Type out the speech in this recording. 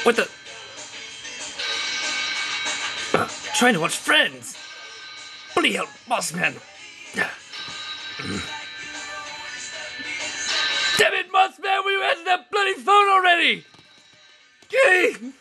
What the? Trying to watch Friends. Bloody hell, boss man. Damn it, boss man, will you answer that bloody phone already? Gee!